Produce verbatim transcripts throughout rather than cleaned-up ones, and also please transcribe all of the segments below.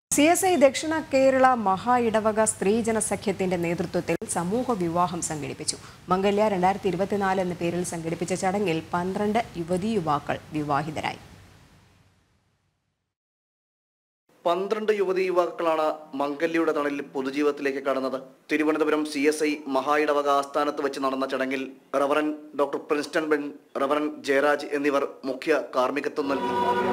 C S I ദക്ഷിണ കേരള മഹാ ഇടവക സ്ത്രീജന സഖ്യത്തിന്റെ നേതൃത്വത്തിൽ സമൂഹ വിവാഹം സംഘടിപ്പിച്ചു. മംഗല്യ രണ്ടായിരത്തി ഇരുപത്തിനാല് എന്ന പേരിൽ സംഘടിപ്പിച്ച ചടങ്ങിൽ പന്ത്രണ്ട് യുവതീ യുവാക്കൾ വിവാഹിതരായി. പന്ത്രണ്ട് യുവതീ യുവാക്കളാണ് മംഗല്യയുടെ തണലിൽ പൊതുജീവിതത്തിലേക്ക് കടന്നത്. തിരുവനന്തപുരം സി എസ് ഐ മഹാ ഇടവക ആസ്ഥാനത്ത് വെച്ച് നടന്ന ചടങ്ങിൽ reverend doctor Princeton Ben, reverend Jayaraj എന്നിവർ മുഖ്യ കാർമ്മികത്വം നൽകി.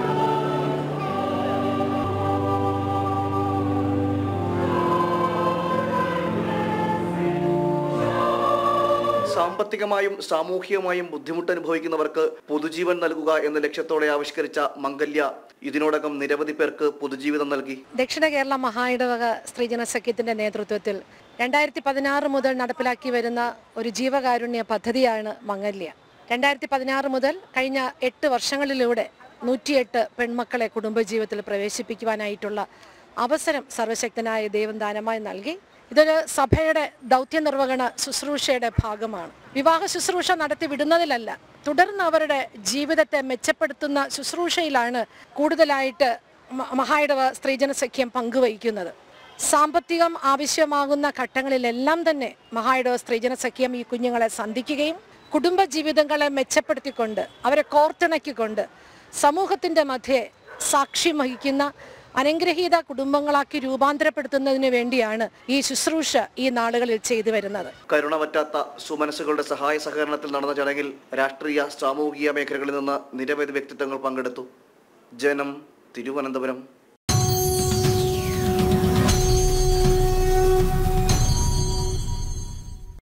സാമ്പത്തികമായും സാമൂഹികമായും ബുദ്ധിമുട്ട് അനുഭവിക്കുന്നവർക്ക് പൊതുജീവൻ നൽകുക എന്ന ലക്ഷ്യത്തോടെ ആവിഷ്കരിച്ച മംഗല്യ ഇതിനോടകം നിരവധി പേർക്ക് പൊതുജീവിതം നൽകി. ദക്ഷിണ കേരള മഹാ ഇടവക സ്ത്രീജന സഖ്യത്തിന്റെ നേതൃത്വത്തിൽ രണ്ടായിരത്തി പതിനാറ് മുതൽ നടപ്പിലാക്കി വരുന്ന ഒരു ജീവകാരുണ്യ പദ്ധതിയാണ് മംഗല്യ. രണ്ടായിരത്തി പതിനാറ് മുതൽ കഴിഞ്ഞ എട്ട് വർഷങ്ങളിലൂടെ നൂറ്റിയെട്ട് പെൺമക്കളെ കുടുംബജീവിതത്തിൽ പ്രവേശിപ്പിക്കുവാനായിട്ടുള്ള അവസരം സർവശക്തനായ ദൈവം ദാനമായി നൽകി. ഇതൊരു സഭയുടെ ദൗത്യ നിർവഹണ ശുശ്രൂഷയുടെ ഭാഗമാണ്. വിവാഹ ശുശ്രൂഷ നടത്തി വിടുന്നതിലല്ല, തുടർന്ന് അവരുടെ ജീവിതത്തെ മെച്ചപ്പെടുത്തുന്ന ശുശ്രൂഷയിലാണ് കൂടുതലായിട്ട് മഹായിടവ സ്ത്രീജന സഖ്യം പങ്കുവഹിക്കുന്നത്. സാമ്പത്തികം ആവശ്യമാകുന്ന ഘട്ടങ്ങളിലെല്ലാം തന്നെ മഹായിടവ സ്ത്രീജന സഖ്യം ഈ കുഞ്ഞുങ്ങളെ സന്ധിക്കുകയും കുടുംബ ജീവിതങ്ങളെ മെച്ചപ്പെടുത്തിക്കൊണ്ട് അവരെ കോർത്തിണക്കിക്കൊണ്ട് സമൂഹത്തിൻ്റെ മധ്യേ സാക്ഷ്യം വഹിക്കുന്ന അനുഗ്രഹീത കുടുംബങ്ങളാക്കി രൂപാന്തരപ്പെടുത്തുന്നതിന് വേണ്ടിയാണ് ഈ ശുശ്രൂഷ ഈ നാളുകളിൽ ചെയ്തു വരുന്നത്. കരുണ പറ്റാത്ത സുമനസ്സുകളുടെ സഹായ സഹകരണത്തിൽ നടന്ന ചടങ്ങിൽ രാഷ്ട്രീയ സാമൂഹിക മേഖലകളിൽ നിന്ന് നിരവധി വ്യക്തിത്വങ്ങൾ പങ്കെടുത്തു. ജനം, തിരുവനന്തപുരം.